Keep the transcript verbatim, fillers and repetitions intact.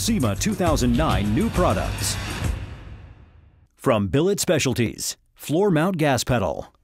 SEMA two thousand nine new products. From Billet Specialties, floor mount gas pedal.